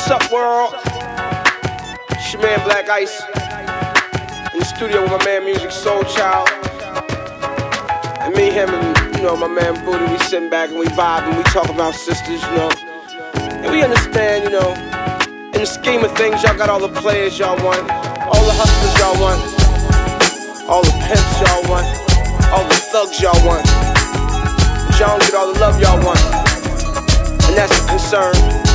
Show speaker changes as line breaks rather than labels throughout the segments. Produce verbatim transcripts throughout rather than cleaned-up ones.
What's up, world? It's your man Black Ice in the studio with my man Musiq Soulchild. And me, him, and you know my man Booty. We sitting back and we vibing. We talk about sisters, you know. And we understand, you know, in the scheme of things, y'all got all the players y'all want, all the hustlers y'all want, all the pimps y'all want, all the thugs y'all want. But y'all don't get all the love y'all want, and that's a concern.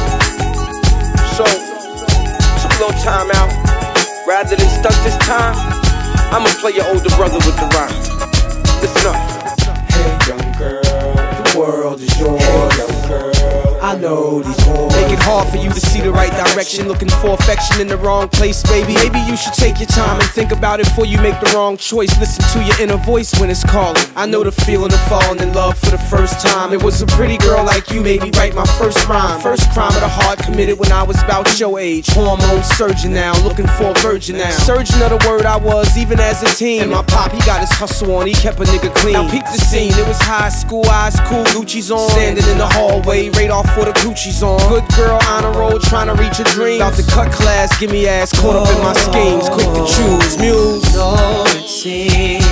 So, took a little time out. Rather than stunt this time, I'ma play your older brother with the rhyme. Listen up.
Hey young girl, the world is yours. Hey young girl, I know these boys
make it hard for you to see the right direction. Looking for affection in the wrong place, baby. Maybe you should take your time and think about it before you make the wrong choice. Listen to your inner voice when it's calling. I know the feeling of falling in love for the first time. It was a pretty girl like you made me write my first rhyme. First crime of the heart committed when I was about your age. Hormones surging now, looking for a virgin now. Surgeon of the word I was even as a teen. And my pop, he got his hustle on, he kept a nigga clean. Now peep the scene, it was high school, eyes cool, Gucci's on. Standing in the hallway, radar for the Gucci's on. Good girl, honor roll, trying to reach a dream. About to cut class, give me ass, caught up in my schemes. Quick to choose, muse.
So it seems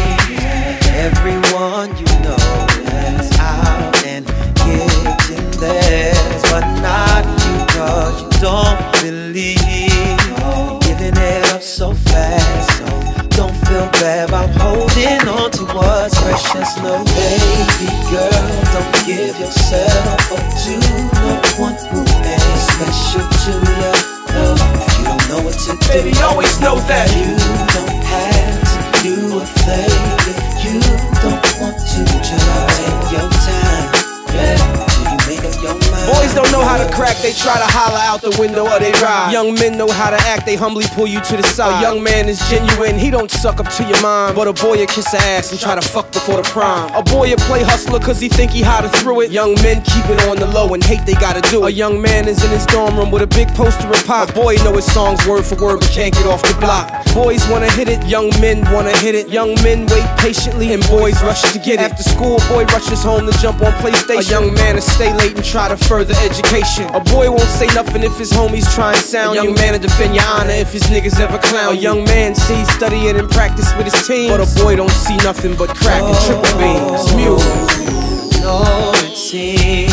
everyone you know is out and getting theirs, but not you, cause you don't believe. Giving it up so fast, so don't feel bad about holding on to what's precious. No, baby girl, don't give yourself up to no one who ain't special to you. No, if you don't know what to do,
baby, always know that
you don't have to do a thing. If you don't want to, just take your time, yeah, till you make up your mind.
Boys don't know how to crack, they try to holler out the window or they ride. Young men know how to act, they humbly pull you to the side. A young man is genuine, he don't suck up to your mind. But a boy will kiss her ass and try to fuck before the prime. A boy will play hustler cause he think he hotter through it. Young men keep it on the low and hate they gotta do it. A young man is in his dorm room with a big poster of pop. A boy know his songs word for word but can't get off the block. Boys wanna hit it, young men wanna hit it. Young men wait patiently and boys rush to get it. After school, a boy rushes home to jump on PlayStation. A young man will stay late and try to further education. A boy won't say nothing if his homies try and sound. A young man will defend your honor if his niggas ever clown. A young man sees studying and practice with his team, but a boy don't see nothing but crack and triple beams. Muse.
No, it seems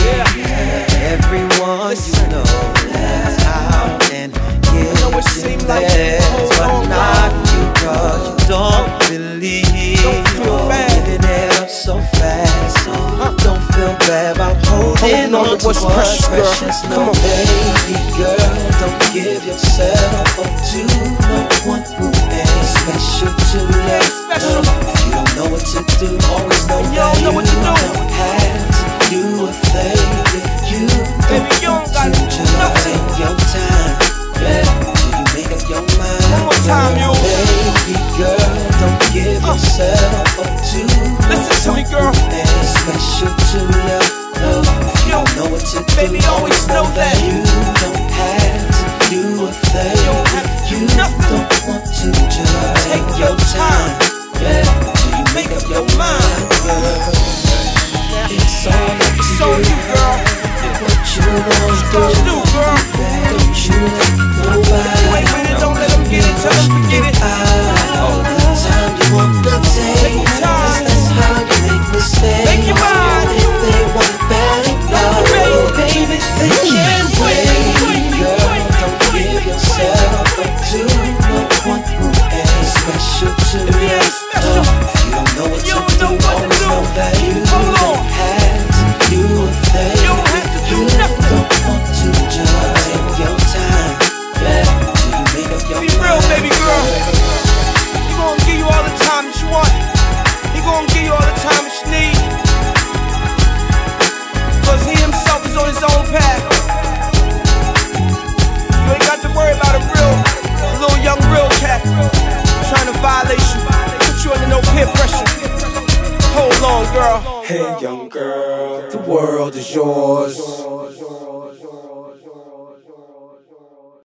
everyone you know is out and getting theirs, but not you, cause you don't believe. Giving it up so fast, so don't feel bad about holding on to what's precious. No, baby girl, don't give yourself up to no one who ain't special to you. No, if you don't know what to do, always know that you don't have to do a thing. If you don't want to, just take your time, yeah, till you make up your mind.
One more time, you
baby girl, don't give yourself up to
listen to me, girl.
Ain't special to you. No, if you don't know what to do,
baby, always know that
you don't have to do a thing.
You don't have to do nothing.
Don't want to, just
take your time,
yeah, till you make up your mind, girl. It's all up to
so
you,
you, girl.
What you want to
do, girl.
Don't you let nobody.
You ain't with it, don't let them get it, tell them forget it.
All the time you want to take,
take your time.
That's how you make mistakes.
Make your mind.
If they want it bad enough, oh, baby, they can't wait. Girl, don't give yourself up to no one who ain't special to you.
If you ain't special,
if you don't know what
you
to do,
don't know what to
always
do.
know that you
Hold on.
don't have to do a thing.
You don't have to do
you
nothing.
Don't want to, just take your time, yeah, till you make up your
be real,
mind.
baby girl. He gonna give you all the time that you want. He gonna give you all the time that you need. Cause he himself is on his own path. You ain't got to worry about a real, a little young real cat trying to violate you, put you under no peer pressure. Hold on, girl.
Hey young girl, the world is yours.